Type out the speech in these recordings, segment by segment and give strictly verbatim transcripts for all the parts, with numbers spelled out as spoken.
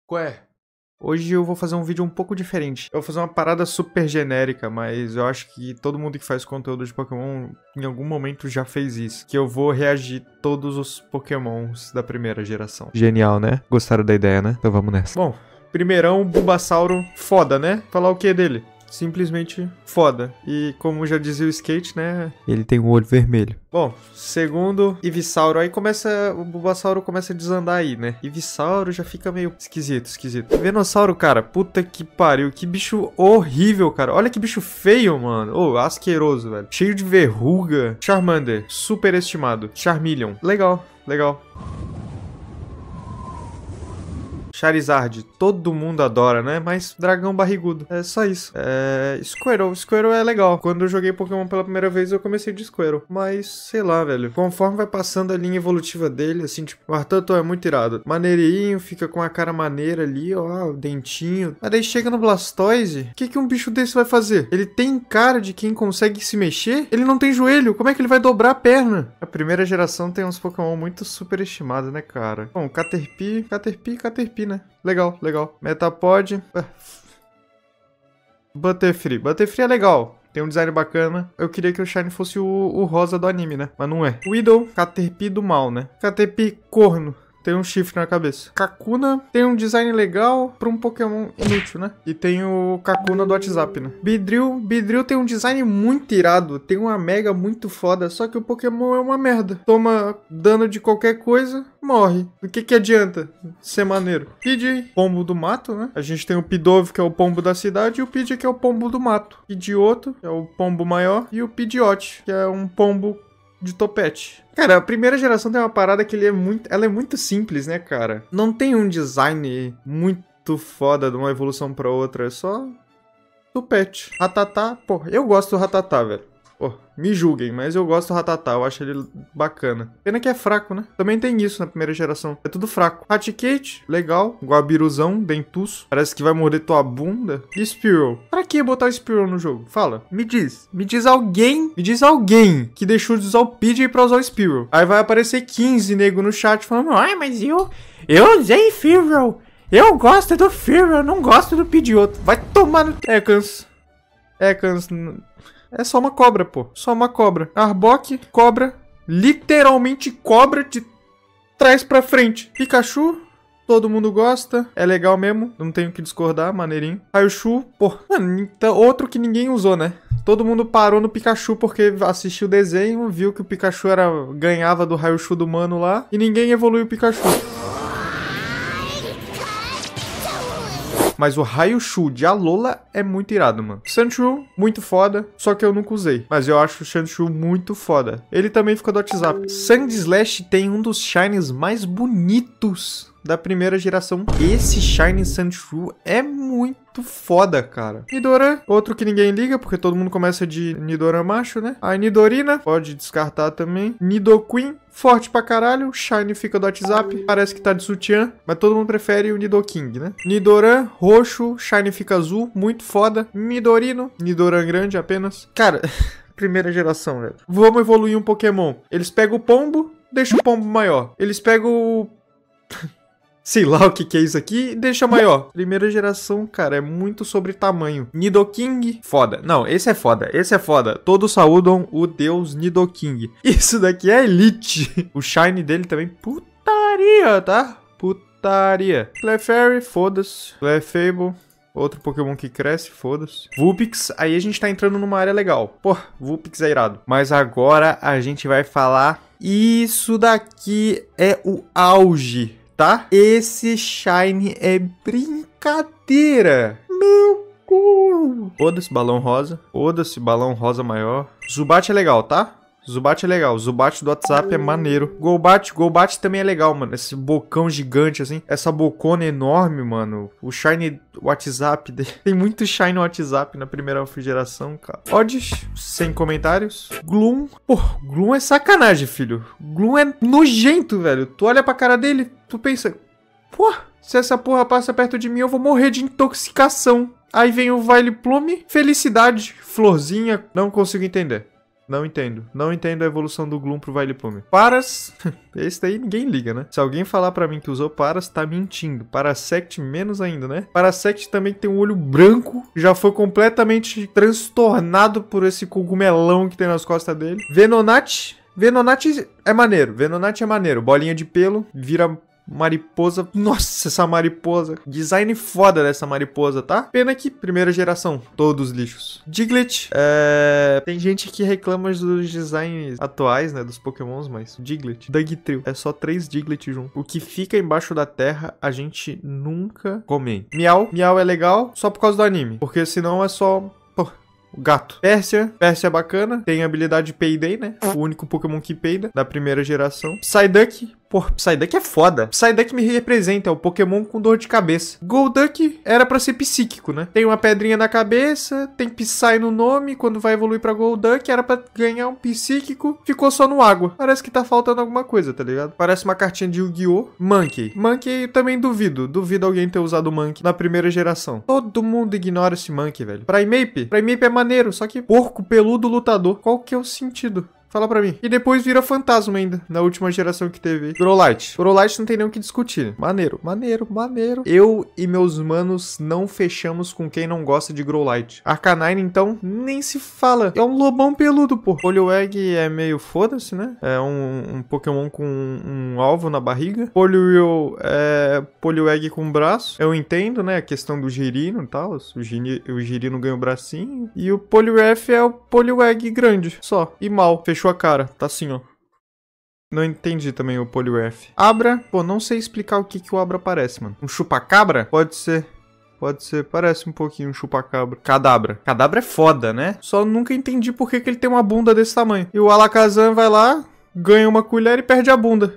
Ué, hoje eu vou fazer um vídeo um pouco diferente. Eu vou fazer uma parada super genérica, mas eu acho que todo mundo que faz conteúdo de Pokémon em algum momento já fez isso. Que eu vou reagir todos os Pokémons da primeira geração. Genial, né? Gostaram da ideia, né? Então vamos nessa. Bom, primeirão, Bulbasauro, foda, né? Falar o que dele? Simplesmente foda. E como já dizia o Skate, né? Ele tem um olho vermelho. Bom, segundo, Ivysaur. Aí começa... O Bulbasauro começa a desandar aí, né? Ivysaur já fica meio esquisito, esquisito. Venossauro, cara, puta que pariu. Que bicho horrível, cara. Olha que bicho feio, mano. Ô, oh, asqueroso, velho. Cheio de verruga. Charmander, superestimado. Charmeleon, legal, legal. Charizard, todo mundo adora, né? Mas dragão barrigudo, é só isso. É... Squirtle, Squirtle é legal. Quando eu joguei Pokémon pela primeira vez, eu comecei de Squirtle. Mas, sei lá, velho. Conforme vai passando a linha evolutiva dele, assim, tipo, o Artanto é muito irado. Maneirinho, fica com a cara maneira ali, ó, o dentinho. Mas daí chega no Blastoise, o que que um bicho desse vai fazer? Ele tem cara de quem consegue se mexer? Ele não tem joelho, como é que ele vai dobrar a perna? A primeira geração tem uns Pokémon muito superestimados, né, cara? Bom, Caterpie, Caterpie, Caterpie, né? Legal, legal. Metapod. Butterfree. Butterfree é legal. Tem um design bacana. Eu queria que o Shine fosse o, o rosa do anime, né? Mas não é. Weedle, Caterpie do mal, né? Caterpie corno. Tem um chifre na cabeça. Kakuna tem um design legal pra um Pokémon inútil, né? E tem o Kakuna do WhatsApp, né? Beedrill. Beedrill tem um design muito irado. Tem uma mega muito foda. Só que o Pokémon é uma merda. Toma dano de qualquer coisa, morre. O que que adianta ser maneiro? Pidgey, pombo do mato, né? A gente tem o Pidove, que é o pombo da cidade. E o Pidgey, que é o pombo do mato. Pidgeotto, que é o pombo maior. E o Pidgeot, que é um pombo de topete. Cara, a primeira geração tem uma parada que ele é muito, ela é muito simples, né, cara? Não tem um design muito foda de uma evolução pra outra, é só topete. Rattata, pô, eu gosto do Rattata, velho. Pô, me julguem, mas eu gosto do Rattata, eu acho ele bacana. Pena que é fraco, né? Também tem isso na primeira geração. É tudo fraco. Raticate, legal. Guabiruzão, dentuço. Parece que vai morder tua bunda. E Spearow. Pra que botar Spearow no jogo? Fala. Me diz. Me diz alguém. Me diz alguém que deixou de usar o Pidgey pra usar o Spearow. Aí vai aparecer quinze nego no chat falando: ai, mas eu... Eu usei Spearow. Eu gosto do Spearow, eu não gosto do Pidgeotto. Vai tomar no... Ekans. Ekans... É só uma cobra, pô. Só uma cobra. Arbok, cobra. Literalmente cobra de trás pra frente. Pikachu, todo mundo gosta. É legal mesmo. Não tenho que discordar, maneirinho. Raichu, pô. Mano, então, outro que ninguém usou, né? Todo mundo parou no Pikachu porque assistiu o desenho, viu que o Pikachu era, ganhava do Raichu do mano lá. E ninguém evoluiu o Pikachu. Mas o Raichu de Alola é muito irado, mano. Sandshrew, muito foda, só que eu nunca usei. Mas eu acho o Sandshrew muito foda. Ele também fica do WhatsApp. Sandslash tem um dos shinies mais bonitos da primeira geração. Esse Shiny Sandshrew é muito foda, cara. Nidoran, outro que ninguém liga, porque todo mundo começa de Nidoran macho, né? A Nidorina, pode descartar também. Nidoqueen, forte pra caralho. Shiny fica do WhatsApp, parece que tá de sutiã, mas todo mundo prefere o Nidoking, né? Nidoran, roxo, Shiny fica azul, muito foda. Nidorino, Nidoran grande apenas. Cara, primeira geração, velho. Vamos evoluir um Pokémon. Eles pegam o pombo, deixam o pombo maior. Eles pegam o... sei lá o que que é isso aqui, deixa maior. Primeira geração, cara, é muito sobre tamanho. Nidoking, foda. Não, esse é foda, esse é foda. Todos saúdam o deus Nidoking. Isso daqui é Elite. O Shine dele também, putaria, tá? Putaria. Clefairy, foda-se. Clefable, outro Pokémon que cresce, foda-se. Vulpix, aí a gente tá entrando numa área legal. Pô, Vulpix é irado. Mas agora a gente vai falar... Isso daqui é o auge, tá? Esse Shine é brincadeira. Meu Deus. Foda-se, balão rosa. Foda-se, balão rosa maior. Zubat é legal, tá? Zubat é legal. Zubat do WhatsApp é maneiro. Golbat, Golbat também é legal, mano. Esse bocão gigante, assim. Essa bocona enorme, mano. O Shine WhatsApp dele. Tem muito Shine no WhatsApp na primeira geração, cara. Oddish, sem comentários. Gloom. Pô, Gloom é sacanagem, filho. Gloom é nojento, velho. Tu olha pra cara dele, tu pensa... Pô, se essa porra passa perto de mim, eu vou morrer de intoxicação. Aí vem o Vileplume. Felicidade. Florzinha. Não consigo entender. Não entendo. Não entendo a evolução do Gloom pro Vileplume. Paras... Esse daí ninguém liga, né? Se alguém falar pra mim que usou Paras, tá mentindo. Parasect menos ainda, né? Parasect também tem um olho branco. Já foi completamente transtornado por esse cogumelão que tem nas costas dele. Venonat... Venonat é maneiro. Venonat é maneiro. Bolinha de pelo, vira... mariposa. Nossa, essa mariposa. Design foda dessa mariposa, tá? Pena que primeira geração. Todos lixos. Diglett. É... Tem gente que reclama dos designs atuais, né? Dos pokémons, mas... Diglett. Dugtrio. É só três Diglett juntos. O que fica embaixo da terra, a gente nunca comenta. Miau. Miau é legal só por causa do anime. Porque senão é só... O gato. Pérsia. Pérsia é bacana. Tem a habilidade Payday, né? O único Pokémon que peida da primeira geração. Psyduck. Pô, Psyduck é foda. Psyduck me representa, é o Pokémon com dor de cabeça. Golduck era pra ser psíquico, né? Tem uma pedrinha na cabeça, tem Psy no nome, quando vai evoluir pra Golduck, era pra ganhar um psíquico, ficou só no água. Parece que tá faltando alguma coisa, tá ligado? Parece uma cartinha de Yu-Gi-Oh! Monkey. Monkey também duvido. Duvido alguém ter usado o Monkey na primeira geração. Todo mundo ignora esse Monkey, velho. Primeape. Primeape é maneiro, só que porco peludo lutador. Qual que é o sentido? Fala pra mim. E depois vira fantasma ainda, na última geração que teve. Growlithe. Growlithe não tem nem o que discutir. Maneiro, maneiro, maneiro. Eu e meus manos não fechamos com quem não gosta de Growlithe. Arcanine, então, nem se fala. É um lobão peludo, pô. Poliwag é meio foda-se, né? É um, um Pokémon com um, um alvo na barriga. Poliwhirl é Poliwag com braço. Eu entendo, né? A questão do girino e tal. O, gini, o girino ganha o bracinho. E o Poliwrath é o Poliwag grande, só. E mal. Fechou a cara, tá assim, ó. Não entendi também o Poliwrath. Abra, pô, não sei explicar o que que o Abra parece, mano. Um chupacabra? Pode ser. Pode ser, parece um pouquinho um chupacabra. Cadabra. Cadabra é foda, né? Só nunca entendi por que que ele tem uma bunda desse tamanho. E o Alakazam vai lá, ganha uma colher e perde a bunda.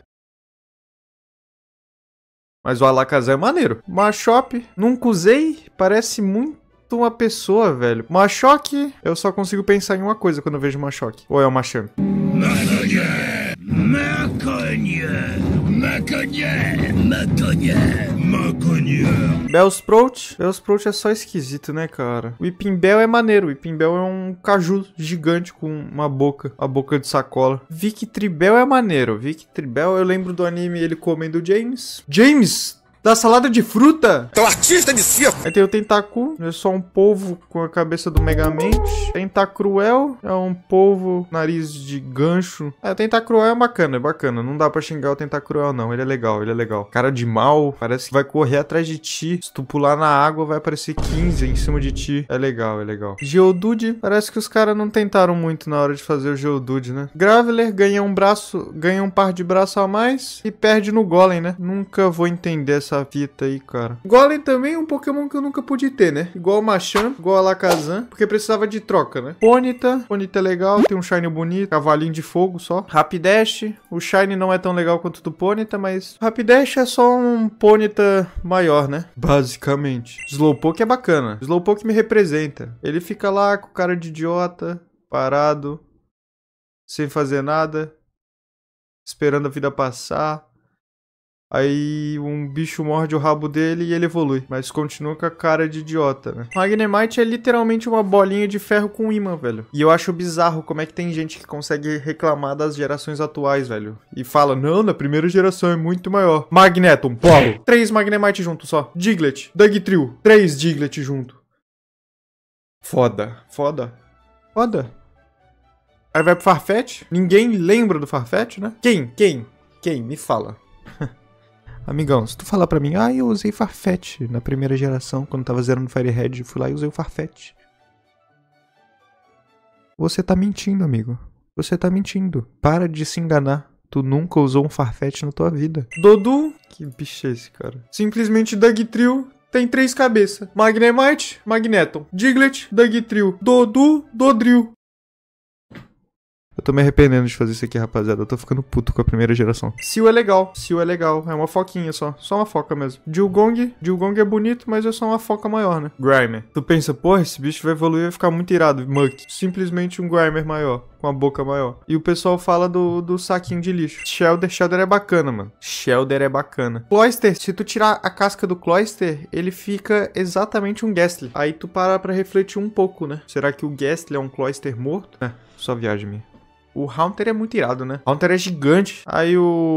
Mas o Alakazam é maneiro. Machop, nunca usei, parece muito uma pessoa, velho. Machoke, eu só consigo pensar em uma coisa quando eu vejo Machoke. Ou é o Machamp? Maconha! Maconha! Maconha! Maconha! Maconha! Bellsprout. Bellsprout é só esquisito, né, cara? O Weepinbell é maneiro. O Weepinbell é um caju gigante com uma boca. A boca de sacola. Victreebel é maneiro. Victreebel, eu lembro do anime ele comendo James. James! Da salada de fruta? É um artista de circo. Aí tem o Tentacool, é só um polvo com a cabeça do Megamente. Tentacruel é um polvo, nariz de gancho. É, o Tentacruel é bacana, é bacana. Não dá pra xingar o Tentacruel, não. Ele é legal, ele é legal. Cara de mal, parece que vai correr atrás de ti. Se tu pular na água, vai aparecer quinze em cima de ti. É legal, é legal. Geodude, parece que os caras não tentaram muito na hora de fazer o Geodude, né? Graveler ganha um braço, ganha um par de braço a mais e perde no Golem, né? Nunca vou entender essa essa fita aí, cara. Golem também é um Pokémon que eu nunca pude ter, né? Igual o Machamp, igual a Alakazam, porque precisava de troca, né? Ponyta, Ponyta é legal, tem um Shine bonito, cavalinho de fogo só. Rapidash, o Shine não é tão legal quanto o do Ponyta, mas Rapidash é só um Ponyta maior, né? Basicamente. Slowpoke é bacana. Slowpoke me representa. Ele fica lá com cara de idiota, parado, sem fazer nada, esperando a vida passar. Aí um bicho morde o rabo dele e ele evolui. Mas continua com a cara de idiota, né? Magnemite é literalmente uma bolinha de ferro com imã, velho. E eu acho bizarro como é que tem gente que consegue reclamar das gerações atuais, velho. E fala, não, na primeira geração é muito maior. Magneton, polo. Três Magnemite junto só. Diglett, Dugtrio. Três Diglett junto. Foda, foda, foda. Aí vai pro Farfetch. Ninguém lembra do Farfetch, né? Quem? Quem? Quem? Me fala. Amigão, se tu falar pra mim, ah, eu usei Farfetch na primeira geração, quando tava zerando Firehead, fui lá e usei o Farfetch. Você tá mentindo, amigo. Você tá mentindo. Para de se enganar. Tu nunca usou um Farfetch na tua vida. Dodu? Que bicho é esse, cara? Simplesmente Dugtrio tem três cabeças. Magnemite, Magneton. Diglett, Dugtrio. Dodu, Dodrio. Eu tô me arrependendo de fazer isso aqui, rapaziada. Eu tô ficando puto com a primeira geração. Seal é legal. Seal é legal. É uma foquinha só. Só uma foca mesmo. Dewgong. Dewgong é bonito, mas é só uma foca maior, né? Grimer. Tu pensa, porra, esse bicho vai evoluir e vai ficar muito irado. Muck. Simplesmente um Grimer maior. Com a boca maior. E o pessoal fala do, do saquinho de lixo. Shelder. Shelder é bacana, mano. Shelder é bacana. Cloyster. Se tu tirar a casca do Cloyster, ele fica exatamente um Gastly. Aí tu para pra refletir um pouco, né? Será que o Gastly é um Cloyster morto? É. Só viagem minha. O Haunter é muito irado, né? Haunter é gigante. Aí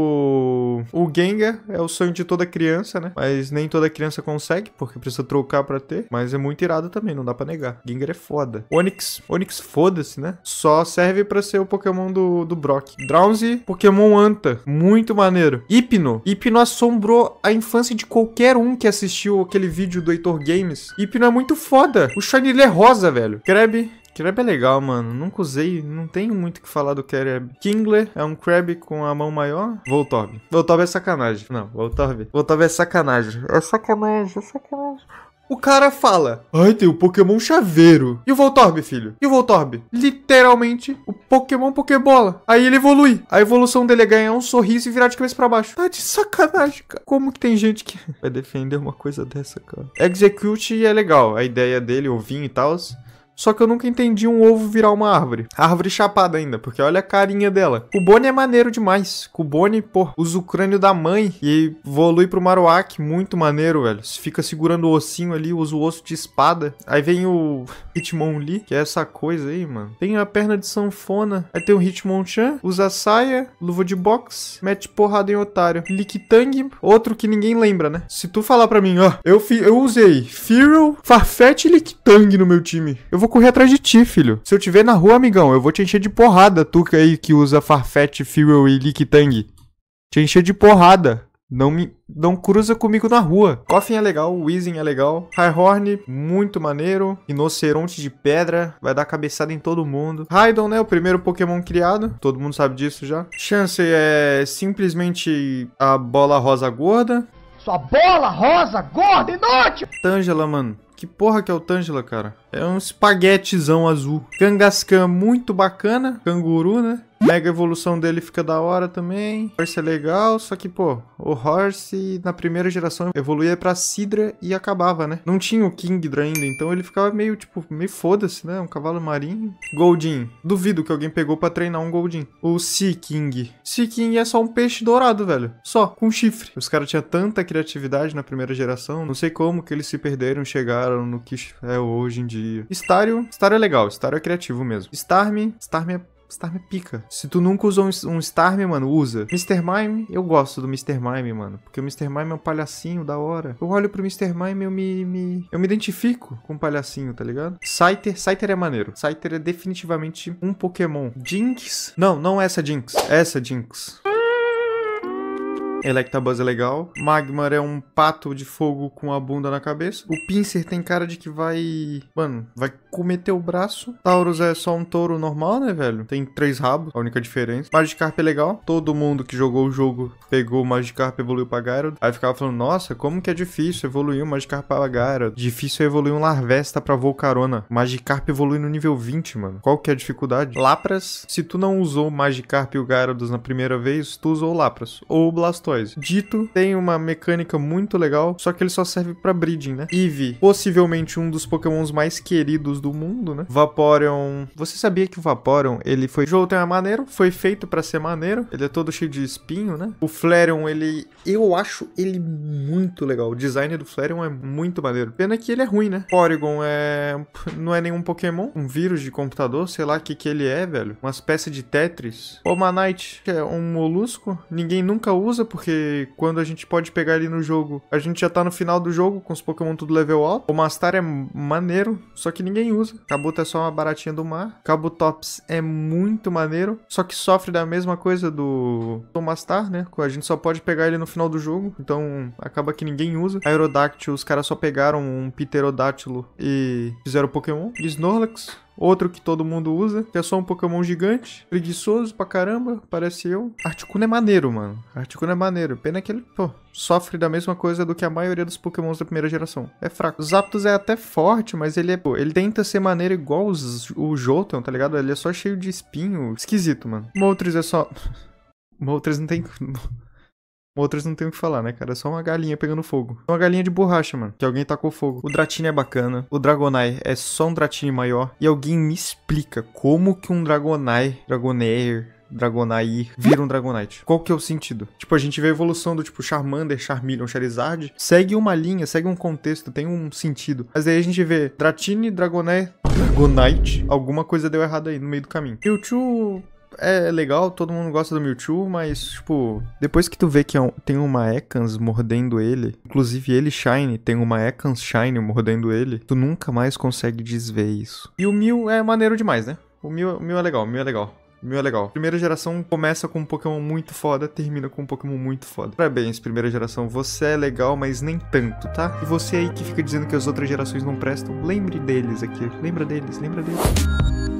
o... O Gengar é o sonho de toda criança, né? Mas nem toda criança consegue, porque precisa trocar pra ter. Mas é muito irado também, não dá pra negar. Gengar é foda. Onix. Onix, foda-se, né? Só serve pra ser o Pokémon do, do Brock. Drowsy, Pokémon Anta. Muito maneiro. Hypno. Hypno assombrou a infância de qualquer um que assistiu aquele vídeo do Heitor Games. Hypno é muito foda. O shiny ele é rosa, velho. Krabby. Krabby é legal, mano. Nunca usei. Não tenho muito o que falar do Krabby. Kingler é um Krabby com a mão maior. Voltorb. Voltorb é sacanagem. Não, Voltorb. Voltorb é sacanagem. É sacanagem, é sacanagem. O cara fala, ai, tem o Pokémon Chaveiro. E o Voltorb, filho? E o Voltorb? Literalmente, o Pokémon Pokébola. Aí ele evolui. A evolução dele é ganhar um sorriso e virar de cabeça pra baixo. Tá de sacanagem, cara. Como que tem gente que vai defender uma coisa dessa, cara? Execute é legal. A ideia dele, ovinho e tal. Só que eu nunca entendi um ovo virar uma árvore. Árvore chapada ainda, porque olha a carinha dela. O Bonnie é maneiro demais. O Bonnie, pô, usa o crânio da mãe e evolui pro Marowak. Muito maneiro, velho. Fica segurando o ossinho ali, usa o osso de espada. Aí vem o Hitmonlee, que é essa coisa aí, mano. Tem a perna de sanfona. Aí tem o Hitmonchan, usa a saia, luva de boxe, mete porrada em otário. Lickitung, outro que ninguém lembra, né? Se tu falar pra mim, ó, eu, eu usei Fearow, Farfetch e Lickitung no meu time. Eu vou correr atrás de ti, filho. Se eu te ver na rua, amigão, eu vou te encher de porrada. Tu que aí que usa Farfetch, Fearow e Lickitung. Te encher de porrada. Não me... Não cruza comigo na rua. Koffing é legal, Weezing é legal. Rhyhorn, muito maneiro. Rinoceronte de pedra, vai dar cabeçada em todo mundo. Raidon, né, o primeiro Pokémon criado. Todo mundo sabe disso já. Chansey é simplesmente a bola rosa gorda. Sua bola rosa gorda inútil! Tangela, mano. Que porra que é o Tangela, cara? É um espaguetezão azul. Kangaskhan muito bacana. Canguru, né? Mega evolução dele fica da hora também. Horse é legal, só que, pô, o Horse na primeira geração evoluía pra Sidra e acabava, né? Não tinha o Kingdra ainda, então ele ficava meio, tipo, meio foda-se, né? Um cavalo marinho. Goldeen. Duvido que alguém pegou pra treinar um Goldeen. O Seaking. Seaking é só um peixe dourado, velho. Só, com chifre. Os caras tinham tanta criatividade na primeira geração, não sei como que eles se perderam e chegaram no que é hoje em dia. Stario. Stario é legal, Stario é criativo mesmo. Starmie. Starmie é Starmie pica. Se tu nunca usou um, um Starmie, mano, usa. mister Mime, eu gosto do mister Mime, mano. Porque o mister Mime é um palhacinho da hora. Eu olho pro mister Mime e eu me, me... Eu me identifico com o palhacinho, tá ligado? Scyther. Scyther é maneiro. Scyther é definitivamente um Pokémon. Jinx. Não, não essa Jinx. Essa Jinx. Electabuzz é legal. Magmar é um pato de fogo com a bunda na cabeça. O Pinsir tem cara de que vai... Mano, vai comer teu braço. Taurus é só um touro normal, né, velho? Tem três rabos, a única diferença. Magikarp é legal. Todo mundo que jogou o jogo pegou o Magikarp e evoluiu pra Gyarados. Aí ficava falando, nossa, como que é difícil evoluir um Magikarp pra Gyarados. Difícil é evoluir um Larvesta pra Volcarona. Magikarp evolui no nível vinte, mano. Qual que é a dificuldade? Lapras, se tu não usou o Magikarp e o Gyarados na primeira vez, tu usou o Lapras. Ou o Blastoise. Dito tem uma mecânica muito legal, só que ele só serve pra breeding, né? Eevee, possivelmente um dos pokémons mais queridos do mundo, né? Vaporeon, você sabia que o Vaporeon, ele foi... O jogo é maneiro, foi feito pra ser maneiro, ele é todo cheio de espinho, né? O Flareon, ele... Eu acho ele muito legal, o design do Flareon é muito maneiro. Pena que ele é ruim, né? Porygon é... não é nenhum pokémon, um vírus de computador, sei lá o que que ele é, velho. Uma espécie de Tetris. Omanite é um molusco, ninguém nunca usa, porque Porque quando a gente pode pegar ele no jogo, a gente já tá no final do jogo com os Pokémon tudo level alto. O Mastar é maneiro, só que ninguém usa. Kabuto é só uma baratinha do mar. Kabutops é muito maneiro, só que sofre da mesma coisa do, do Mastar, né? A gente só pode pegar ele no final do jogo, então acaba que ninguém usa. Aerodactyl, os caras só pegaram um Pterodátilo e fizeram Pokémon. Snorlax, outro que todo mundo usa, que é só um Pokémon gigante, preguiçoso pra caramba, parece eu. Articuno é maneiro, mano. Articuno é maneiro. Pena que ele, pô, sofre da mesma coisa do que a maioria dos Pokémons da primeira geração. É fraco. O Zapdos é até forte, mas ele é, pô, ele tenta ser maneiro igual os, o Jolteon, tá ligado? Ele é só cheio de espinho. Esquisito, mano. Moltres é só... Moltres não tem... Moltres não tem o que falar, né, cara? É só uma galinha pegando fogo. Uma galinha de borracha, mano. Que alguém tacou fogo. O Dratini é bacana. O Dragonite é só um Dratini maior. E alguém me explica como que um Dragonite, Dragonair, Dragonite vira um Dragonite. Qual que é o sentido? Tipo, a gente vê a evolução do tipo Charmander, Charmeleon, Charizard. Segue uma linha, segue um contexto, tem um sentido. Mas aí a gente vê Dratini, Dragonair, Dragonite. Alguma coisa deu errado aí no meio do caminho. Mewtwo é legal, todo mundo gosta do Mewtwo, mas, tipo, depois que tu vê que é um, tem uma Ekans mordendo ele, inclusive ele Shine, tem uma Ekans Shine mordendo ele, tu nunca mais consegue desver isso. E o Mew é maneiro demais, né? O Mew, o Mew é legal, o Mew é legal. O Mew é legal. Primeira geração começa com um Pokémon muito foda, termina com um Pokémon muito foda. Parabéns, primeira geração. Você é legal, mas nem tanto, tá? E você aí que fica dizendo que as outras gerações não prestam, lembre deles aqui. Lembra deles, lembra deles.